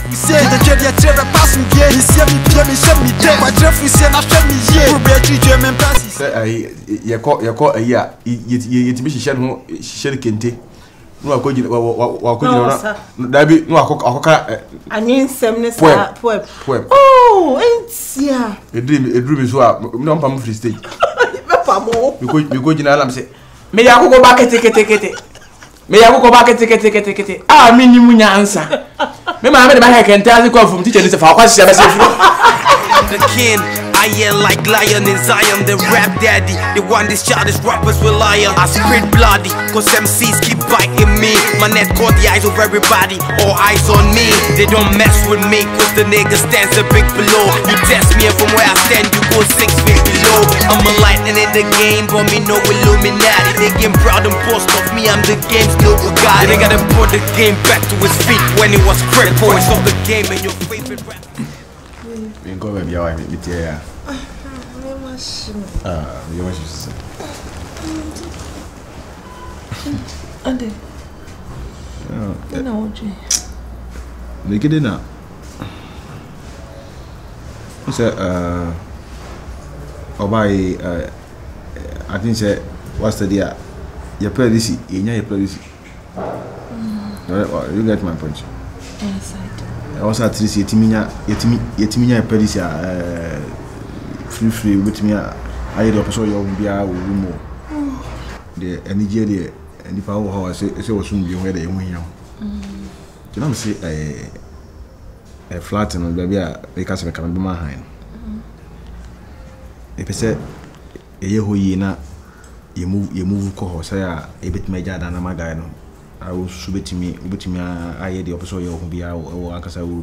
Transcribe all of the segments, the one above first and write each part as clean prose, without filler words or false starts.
we say the kid ya chere pass me ye he see me pia me shame me dey my dream we say na shame me ye we be three German passes say ye call a year ye to be share kente no akogina wakogina na bi no akoka anyensem ne sa poem oh entia edru so a no pam free stage be pamo we go gina lam say me ya go back kete me ya go back kete ah me ni munya ansa me ma me de ba kente as ko from teacher ni say fa kwase be say the king I yell like lion in Zion, the rap daddy. The one these childish rappers rely on. I spit bloody, cause MCs keep biting me. My net caught the eyes of everybody, all eyes on me. They don't mess with me, cause the nigga stands a big below. You test me and from where I stand, you go 6 feet below. I'm a lightning in the game, but me no Illuminati. They get proud and boast of me, I'm the game's no Bugatti. They gotta put the game back to its feet when it was crippled. Voice of the game and your favorite rap. We go baby, how I meet here. You want to say? Ande. No, oje. Make it now. Say obai I think say what's the deal? You play this, you play this. You get my point. Yes, I do. Also at least yetiminya play this free with me I the person you be a room the energy there and if I how I say was soon be where they win you know say a flat and baby because we can be my hand if I say a year who ye na you move ko say a bit major than a guy no I will submit me I the person you be a or ankasa will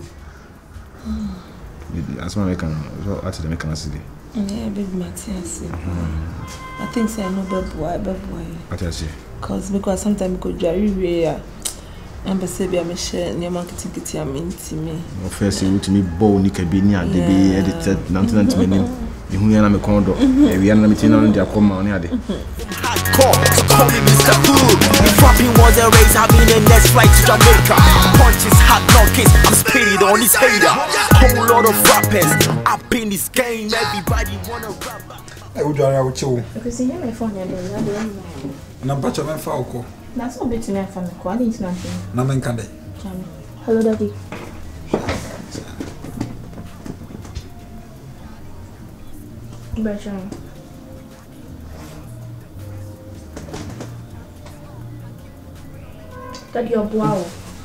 as my can so at the mechanism. Yeah, big Matthias. I think say no bad boy. What I say? Because sometimes go jerry rare. And say be a share near marketing kitty am into me. No first you to me bow ni kabini and they be edited 99 minutes. You who na me kondo. We are na meeting on their come on here. Call me Mr. Cool. If rapping was a race, I'll be the next flight to Jamaica. Punches, hot knockers, I'm speed on his hater. Whole lot of rappers up in this game. Everybody wanna rap. I would rather you because you my phone and na bacha me fa oko that's not bit me from the quality nothing na men kan dey hello daddy Bertrand Daddy your wow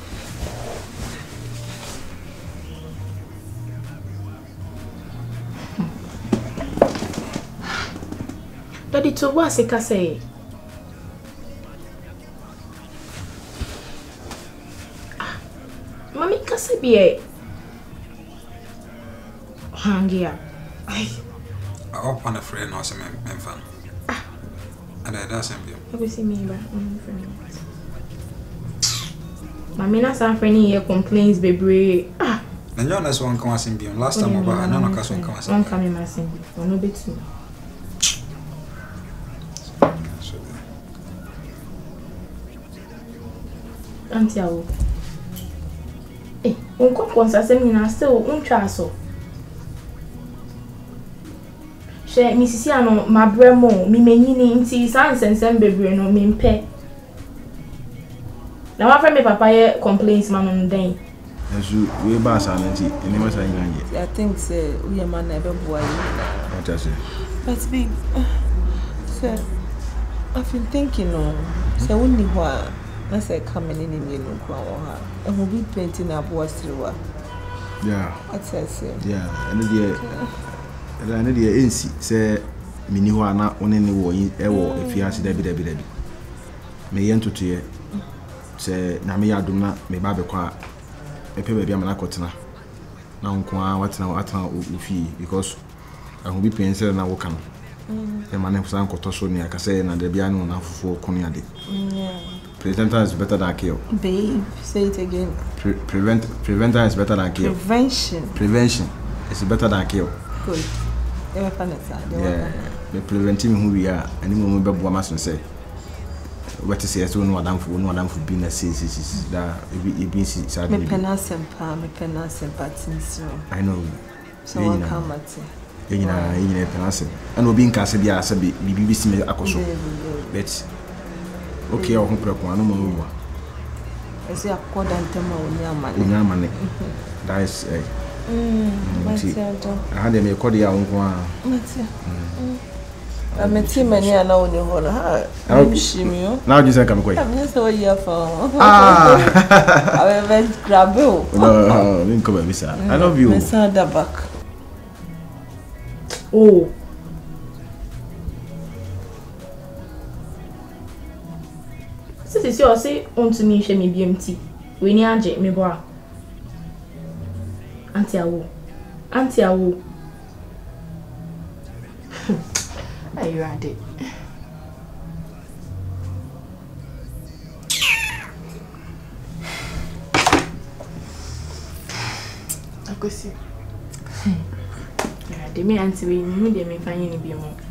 Daddy to what se say Mami kase biye hangia ai up on a friend no se men fan and I doesn't be I see me ba Mami na san friend here complaints bebre and you know one come asin bi last time about I know kaso come asin one come in my sin no bit too Antiawo unko kwanza semina still untwa so she misisi ano mabremo mi menyini nti sansensem bebre no mi mpe na wa friend me papa ye complaints man on den Esu we ba sa nanti eni ma sa nyanye I think say we man na be boy what I say but big sir I've been thinking on say wonni ho I say coming in no kwa ha and we be painting up what's through yeah what I say yeah and the NC say mini ho ana one ne wo ewo efiase da bi me yentoto ye say na me yadum na me ba be kwa me pe bia na kotena na nko a watena ofi because I will be painting na wo kan e ma ne fusan koto so ni aka say na da bia no na fufu okun ade yeah Prevention is better than cure. Babe, say it again. Prevention is better than cure. Prevention is better than cure. Good. Yeah. The preventing who we are, and we will be able to say. What to say? So no Adam for being a says that it means it's me penassempa so I know. so I come at in a penasem and will be in Casabia as a BBC Akoso. But okay, I'll put one more. I say according to my money. That is I had a cordial one. I'm a team and I know you hold her. Now you say come quick. I'm so here for I will grab you. No, didn't come with I love you. Miss the back. Oh. This is your say on to me, she may BMT. We need J, me boy. Auntie Awo. Are you ready? I go see. Yeah, me auntie we knew they may find any be more.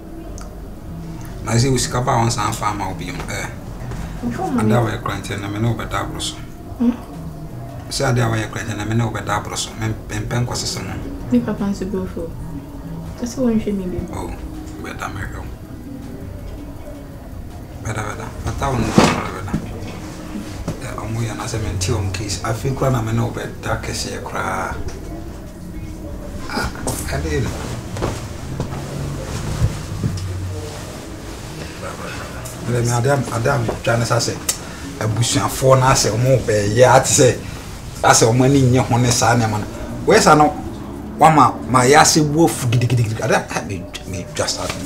I say we scapa on some farm will be on there. And that way quarantine and no better bros. Say that way quarantine and no better bros. Men pen was some. Me papa to go for. That's what you me be. Oh, better me go. Better. But I won't better. Yeah, I'm going to say mention case. I feel when I'm no better case here cry. I did. Madam, Janice, I say, a bush and 4 nights or more, yeah, I say, that's a money in your honest son. Where's I know one my assy wolf? I don't me just out.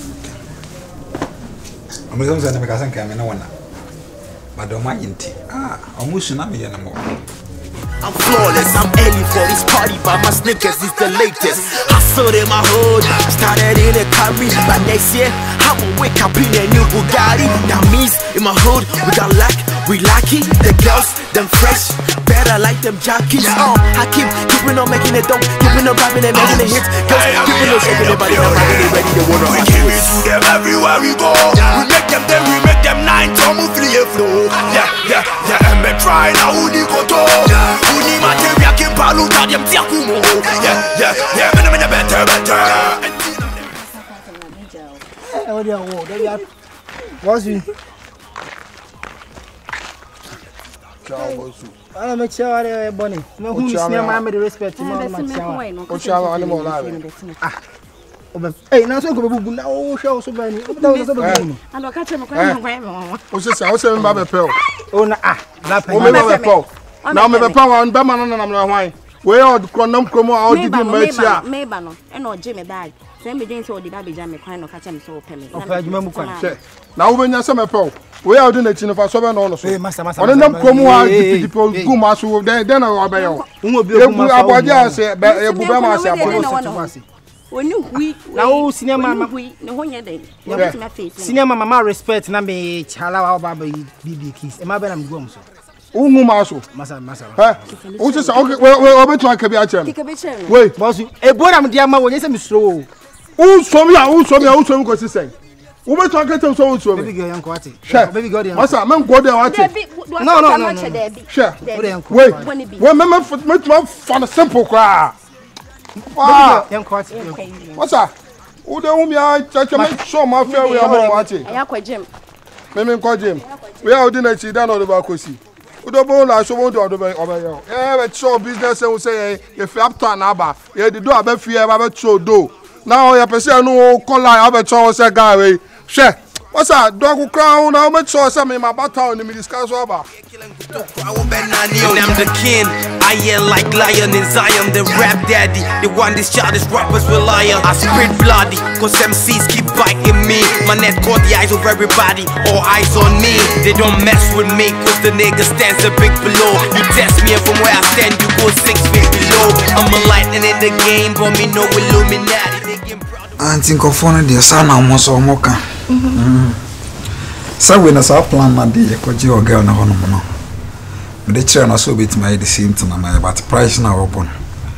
I'm going to make a can no one. But don't mind it. Almost not me anymore. I'm flawless, I'm early for this party, but my sneakers is the latest. Hustle in my hood, started in a Camry, but next year I'ma wake up in a new Bugatti. That means in my hood we got luck, we lucky. The girls, them fresh, better like them jockeys. I keeping on making it dope, keeping on rapping and making it hits. Girls keeping on shaking their body, now they ready to wanna we give it to them everywhere we go. We make them 9 to move free flow. Yeah, and me try now who they go to. Uni material keep palu ta dem tia kumo. Yeah, me better. Oh dear, oh, they are. What's it? I make sure Bonnie. No, who's near my respect. Hey, now so go now show so many. And I catch him a O se sa o se mba be pe o. Oh na na pe. O me be pe o. Na me be pa wan be ma no na na hwan. We o kronam kromo a o didi ma chi a. Me ba no. E no je me bag. Se me dey say o di ba be jam me kwan no catch me so o pe me. O pa juma mu kwan. Na wo be nya se me pe o. We o di na chi no fa so be no no so. Hey master. O nam kromo a didi po guma so den na o be yo. Unwo bi o guma so. Aboja se be e bu be ma se apo. When you now cinema we no honya dey. Cinema mama respect na me chala wa ba BB kiss. E ma be na mgom so. Ungu maso. Masa. O se sa okay we obetu aka bi a chem. Wait, boss e bo na me dia ma wo nyese me sro. U so mi ko sisen. Wo betu aka tem so wo so mi. Baby girl yanko ati. Baby girl masa men go there what? No. Sure. Wait. We me for the simple cry. What's that? Who the woman I make sure my fair we are watching. I akwa gym. Me call gym. We are doing it down on the bakosi. Who the bone I so want to over here. Yeah, show business and say if you have to aba. Yeah, the do about fear about show do. Now your person no call I about show say guy. Share. What's that? Dog crown now make sure some in my battle and me discuss over. I'm the king, I yell like lion in Zion, the rap daddy, the one these childish rappers rely on. I spit bloody, cause MCs keep biting me. My net caught the eyes of everybody, all eyes on me. They don't mess with me, cause the nigga stands a big below. You test me and from where I stand, you go 6 feet below. I'm a lightning in the game, but me no Illuminati. I think of one of the son almost or mocha. So when I saw plan my day, could you girl no no. The chair so bit my the same thing but price now open.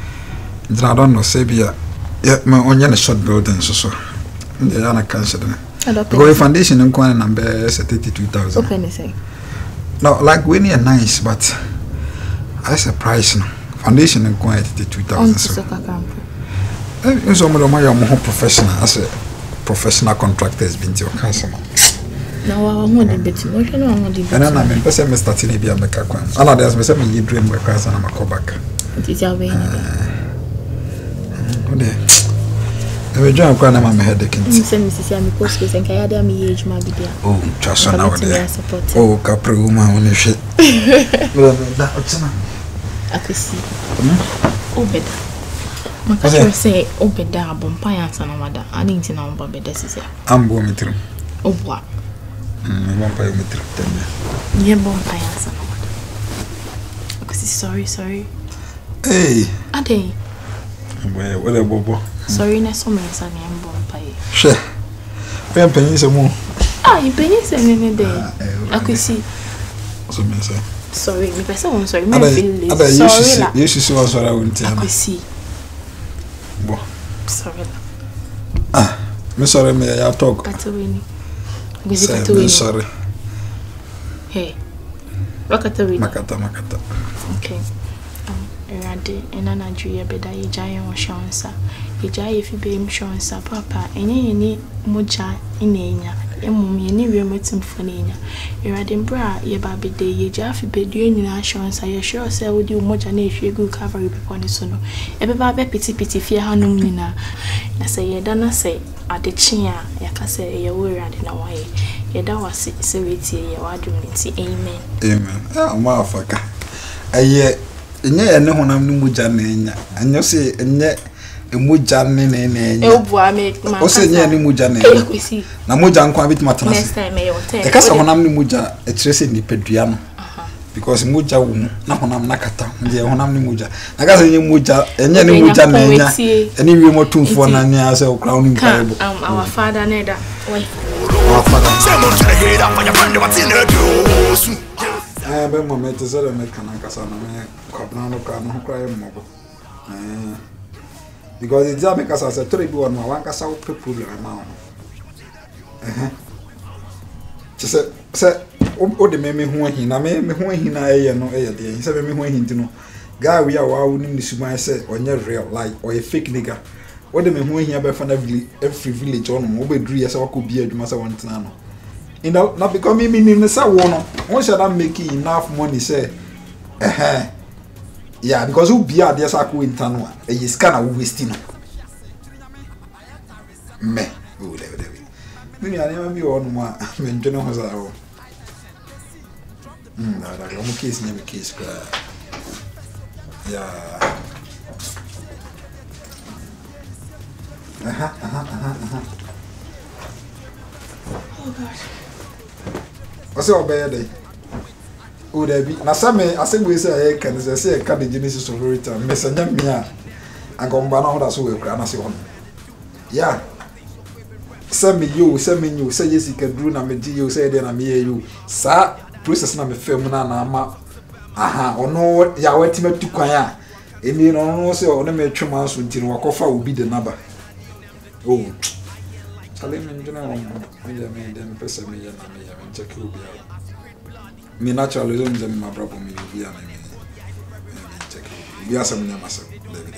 I don't know say be yeah me only a short building so. Yeah, I can't say that. Because foundation and coin number 32,000. Open the say. No, like we need a nice, but as a price no. Foundation and coin 32,000. So some of them are more professional as a professional contractors been to your customer. Now I want to bet you. What you know I want to bet. And then I mean, person me starting to be a make a coin. And others me say me dream work as and I'm go back. It is your way. We join kwa na mama headache nti. Mse Mrs. Yami post case nka yade am age ma bi dia. Oh, chaso na wode. Oh, kapre uma woni hwe. Da otsena. Akesi. Obeda. Maka say obeda abompa yansa na wada. Ani nti na omba beda sise. Ambo mitru. Obwa. Bompa yo mitru tembe. Ye bompa yansa na wada. Akesi sorry. Hey. Ade. Wele bobo. Sorry na so me sa na bompa ye. She. We penyin se mo. You penyin se ne de. Akesi. So me say. Sorry, me person won sorry. Me feel sorry la. You should see what I want to. Akesi. Bo. Sorry la. Me sorry me ya talk. Katawini. Me sorry. Hey. Wakatawini. Makata. Okay. Erade enana juye beda ye giant shonsa. Ye giant fi be shonsa papa enye ni moja inenya. Emum ye ni wemetim fonenya. Erade mbra ye ba bede ye giant fi be due nyina shonsa ye sure say wo di moja na ehwe gu cover people ni so no. Ebe ba be piti fie hanum nyina. Na say ye da na say adechi a ya ka say ye wo erade na waye. Ye da wase say wetie ye wadum nti amen. Amen. Ma afaka. Aye enye ene honam ni muja na enya anyo se enye emuja ne enya ebua me o se enye ni muja na enya na muja nkwa bitima tena se next time e hotel e kasa honam ni muja e kire se ni pedua no because muja wo mu na honam nakata nje honam ni muja na kasa enye muja enye ni muja na enya eni wi mo tumfo na nya se o crown in bible our father neda why our father say mo try head up for your friend what in the do be moment zero me kana kasa na me kwabna no ka no kra mo because it's make us as a three one one kasa wo people na say o de me ho ahi na me ho ahi na eye no eye de say me ho ahi ntino guy we are wa wo nim suman say onye real like or a fake nigga o de me ho ahi abefa na every village on mo be duru ye say wakobi adwuma say won tena no you know, not because me in the one. Once you're not making enough money, say, yeah, because who be out there, so I could intern one. It's kind of wasting. Me, oh, there. Me, I never be on one. I mean, you know, was I? I'm a case, never case. Yeah. Oh gosh. I say obey day. Oh there be. Na say me asem we say I can say ka the Genesis of return. Me say nyam me a. Agomba na hoda so we kura na say hon. Yeah. Say me you, say me you, say yes ka dru na me di you, say dey na me you. Sa process na me fam na na ama. Aha, ono ya wati metu kwan a. Emi no no say ono me twema so nti no wakofa obi de naba. Oh. Chale me njuna wo me dem pesa me ya na me ya me check obi a me naturally don't dem ma brabo me obi a me check obi a sam nyama sam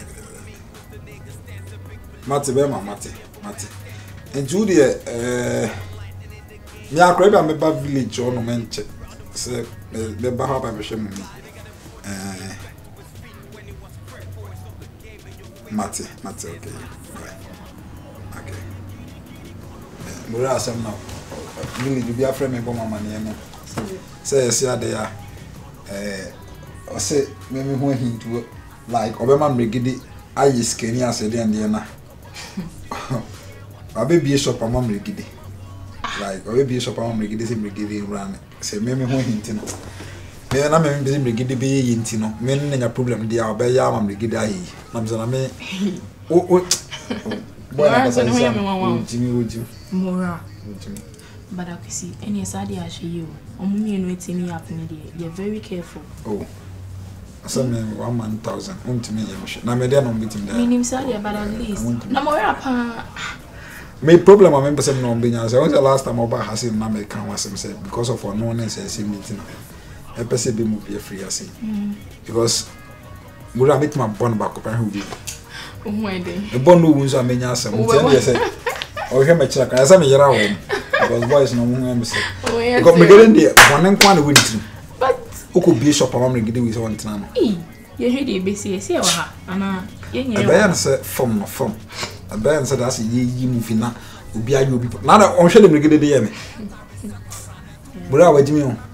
mate be ma mate enju de me akra be me ba village ono me nche se be ba ha ba me hwe mu mate okay Mura asem now. Really you be afraid me bo mama ne no. Say ade ya o say me ho hintu like obema mregidi ayi skeni asede ande na. Abebi shop mama mregidi. Like obebi shop mama mregidi say mregidi run. Say me ho hintu no. Me na me mregidi be yi hintu no. Me nya problem dia obeya mama mregidi ayi. Na me na me boy na kasa Jimmy Mora. But I can see any side I show you. Omumi no etini happen there. You're very careful. Oh. Asa me 1,000. To me na me dey no meeting there. Minim side but at least. Na Mora pa. me problem I remember saying no benya say the last time oba Hasim na me kan wasem say because of our no sense meeting e pese be move free ase because mura meet my born back up who be e born no wunso amenya asem ntia dey say o hwe me kira kan say me yera wo because boys no mu am say because me get there one nkwa na wintri but oko be shop am me gidi we say one tina no ye hwe dey be say say wa ha ana ye nye bayan say from bayan say that ye mu fina obi ayo obi na na on hwe dem gidi dey me bura wajimi o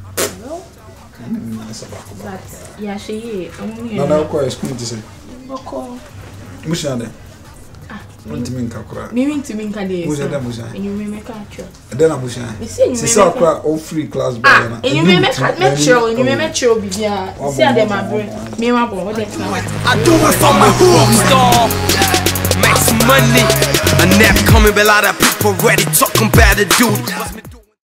yeah, she no, quite school to say. Mushade. Want to mean Kakura. Meaning to mean Kadi. And you may make a true. Then I'm Musha. All free class by and you may make a show, and you may make sure be here. See them, my brain. Me, my boy, what that's now. I do it for my rockstar. Make some money. A nap coming, but a lot of people ready talking about the dude.